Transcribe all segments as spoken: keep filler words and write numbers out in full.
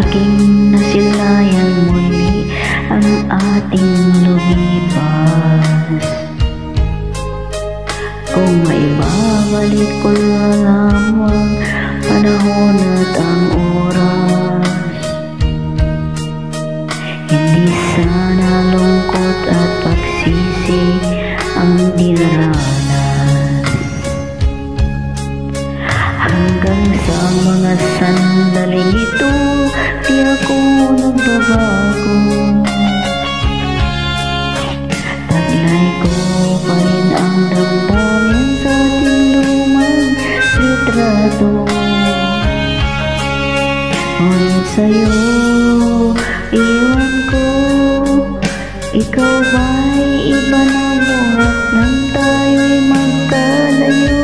aking nasilayan muli ang ating lumipas. Kung maibabalik ko na lamang panahon at ang oras, hindi sana lungkot at pagsisi ang dinaranas. Hanggang sa mga sandaling ito, di ako nagbabago. Taglay ko pa rin ang damdamin sa ating lumang litrato. Ngunit sa'yo, iwan ko, ikaw ba'y iba na buhat nang tayo'y magkalayo?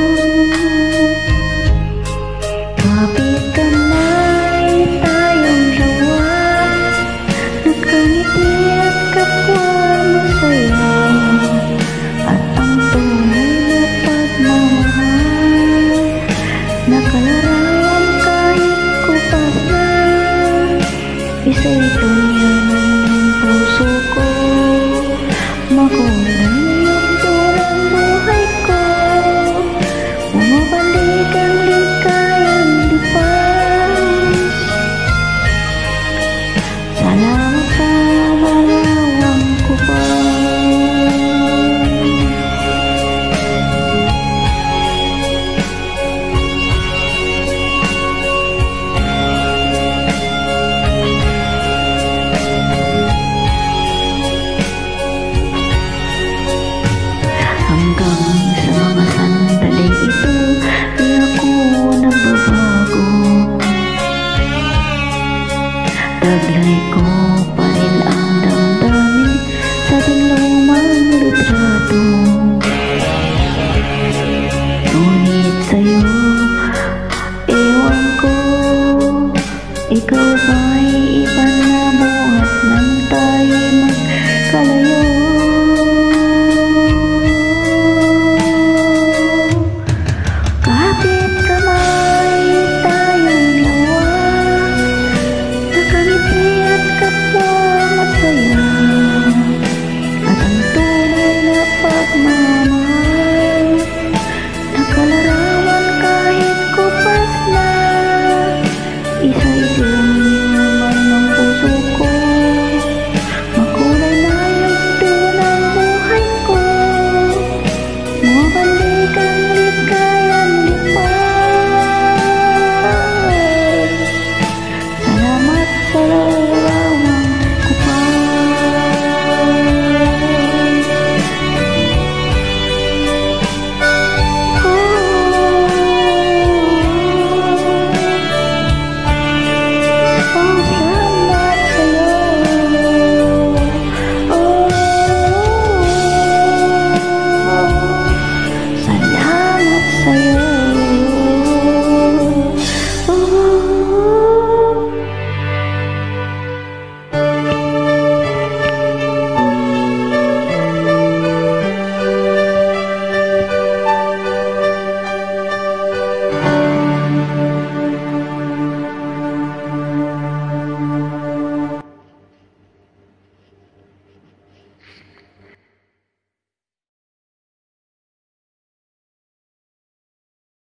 Kapit kamay tayong dalawa, nakangiti at kapwa masaya, at ang tunay na pagmamahal, nakalarawan kahit kupas na. Isa'y tunyan ng puso ko, makulay yung tulang buhay ko, bumabalik ang likayang lipas. Salamat sa marawang ko pa. Hanggang sa mga sandaling ito, di ako nagbabago. Taglay ko pa rin ang damdamin sa ating lumang litrato. Ngunit sa'yo, ewan ko, ikaw ba'y